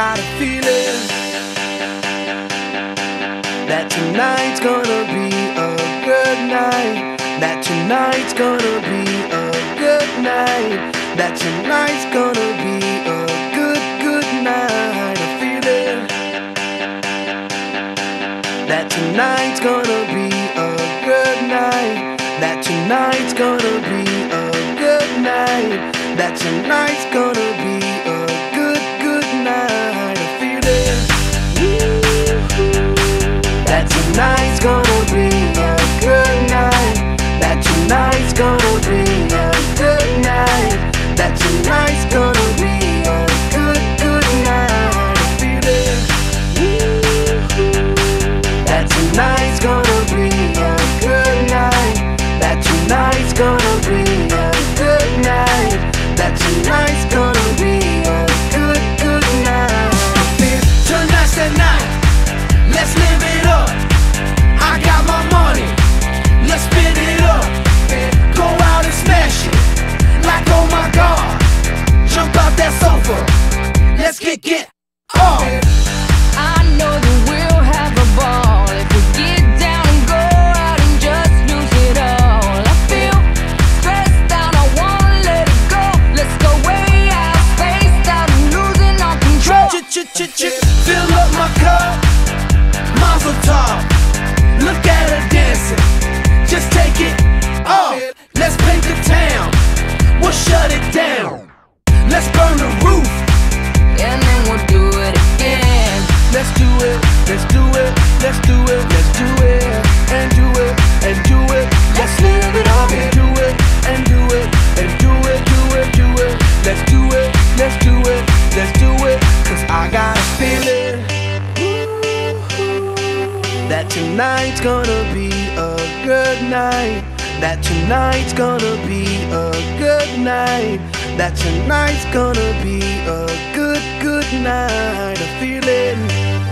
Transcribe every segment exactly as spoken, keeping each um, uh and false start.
got a feeling that tonight's gonna be a good night. That tonight's gonna be a good night. That tonight's gonna be a good, good night. A feeling that tonight's gonna be a good night. That tonight's gonna be a good night. That tonight's gonna be a good, good night. A feeling that tonight's gonna be a good night. That tonight's gonna be a good night. That tonight's gonna be a good, good night. A feeling that tonight's gonna be a good night. That tonight's gonna be a good night. That tonight's gonna be a good, good night. Tonight's the night, let's live it up. I got my money, let's spin it up. Go out and smash it, like oh my God. Jump out that sofa, let's get, get up. I know that we'll have a ball if we get down and go out and just lose it all. I feel stressed out, I wanna let it go. Let's go way out, spaced out and losing all control. Ch-ch-ch-ch, fill up my cup, mazel tov. Look at her dancing, just take it off. Let's paint the town, we'll shut it down. Let's burn the roof, and then we'll do it again. let's do it, let's do it, let's do it, let's do it, and do it, and do it. Let's live it up and do it, and do it, and do it, do it, do it. Let's do it, let's do it, let's do it. Cause I got a feeling that tonight's gonna be a good night. That tonight's gonna be a good night. That tonight's gonna be a good, good night. A feeling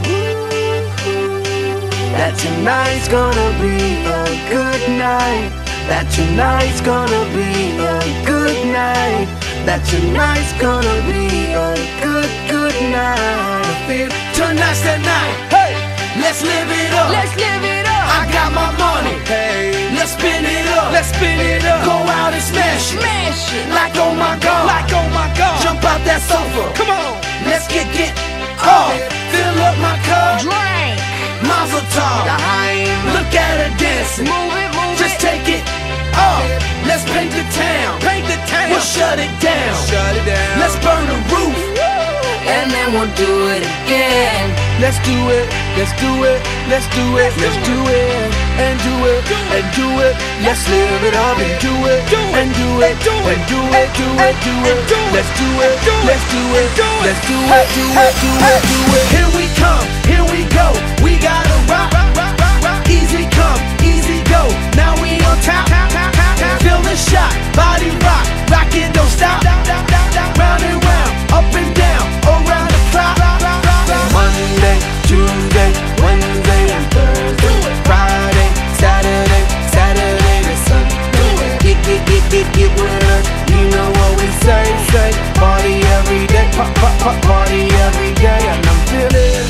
that tonight's gonna be a good night. That tonight's gonna be a good night. That tonight's gonna be a good, good night. I feel tonight's the night. Hey, let's live it up. Let's live it up. I got my money. Hey, let's spin it up. Let's spin it up. Go out and smash it. Smash it. Like oh my God. Like oh my God. Jump out that sofa. Come on. Let's get, get up. Fill up my cup. Drink. Mazel tov. Look at her dancing. Move it, move Just it. take it up. Let's paint the town. Paint the town. We'll shut it down. Shut it down. Let's burn the roof. and then we'll do it again. Let's do it, let's do it, let's do it, let's do it, and do it, and do it. Let's live it up and do it, and do it, and do it, do it, do it. Let's do it, let's do it, let's do it, do it, do it, do it. Here we come, here we go. We gotta rock, easy come, easy go. Now we on top, feel the shot, body rock, rock it, don't stop. Round and round, up and down, around the clock. Monday, Tuesday, Wednesday, and Thursday, Friday, Saturday, Saturday to Sunday. Get, get, get, get, get with us. You know what we say, say. Party every day, pop, pop, pop, party every day. And I'm feeling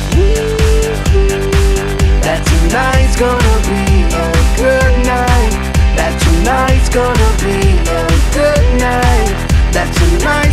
that tonight's gonna be a good night. That tonight's gonna be a good night. That tonight